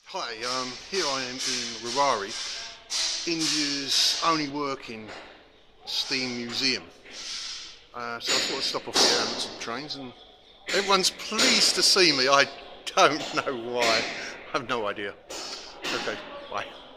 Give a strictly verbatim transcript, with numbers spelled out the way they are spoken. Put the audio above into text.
Hi, um, here I am in Rewari, India's only working steam museum. Uh, so I thought I'd stop off here and look at some trains, and everyone's pleased to see me. I don't know why. I have no idea. Okay, bye.